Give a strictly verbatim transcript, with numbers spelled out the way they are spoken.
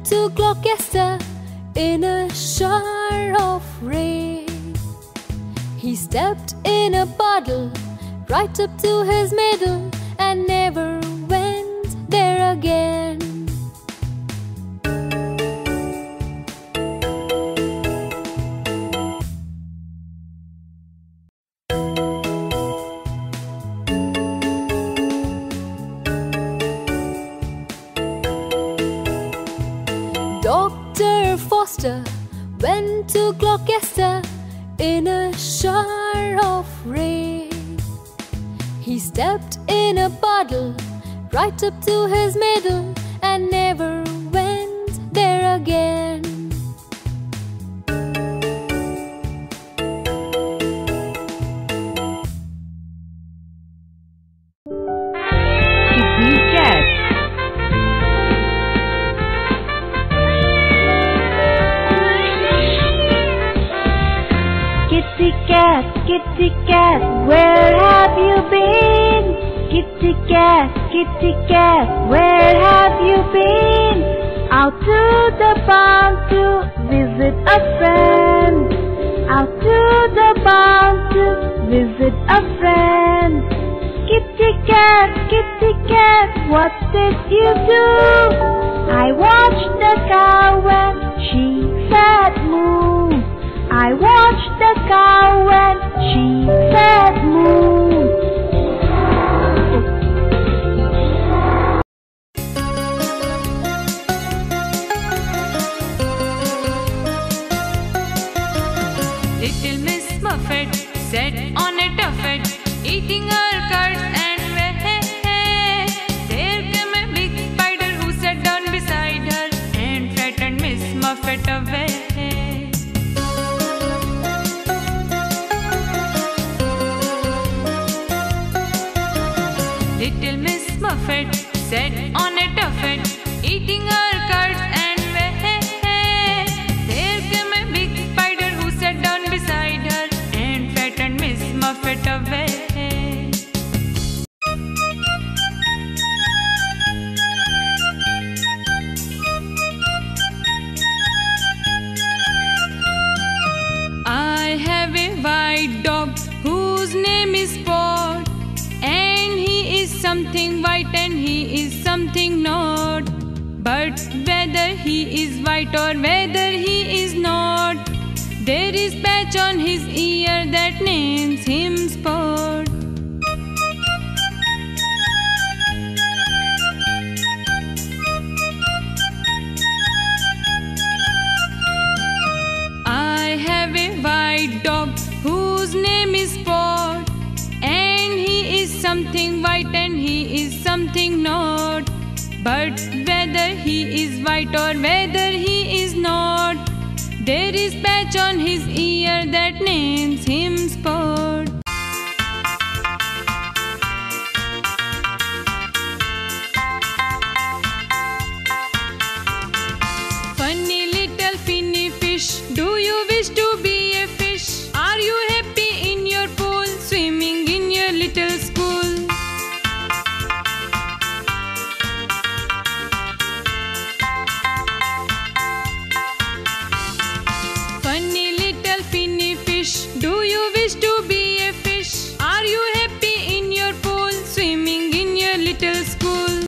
went to Gloucester in a shower of rain. He stepped in a puddle right up to his middle and never went there again. Doctor Foster went to Gloucester in a shower of rain. He stepped in a puddle right up to his middle and never went there again. Kitty cat, kitty cat, where have you been? Kitty cat, kitty cat, where have you been? Out to the barn to visit a friend. Out to the barn to visit a friend. Kitty cat, kitty cat, what did you do? I watched the cow when she said moo. I watched the cow when she said moo. Little Miss Muffet sat on a tuffet, eating her curds and whey. There came a big spider who sat down beside her and frightened Miss Muffet away. Little Miss Muffet sat on a tuffet, eating her curds and whey. There came a big spider who sat down beside her and frightened Miss Muffet away. I have a white dog whose name is Spot, and he is something white and he is something not. But whether he is white or whether he is not, there is patch on his ear that names him Spot. I have a white dog whose name is Spot, and he is something white and he is something not. But whether he is white or whether he is not, there is patch on his ear that names him Spot. Funny little finny fish, do you wish to be a fish? Are you happy in your pool, swimming in your little school? Funny little finny fish, do you wish to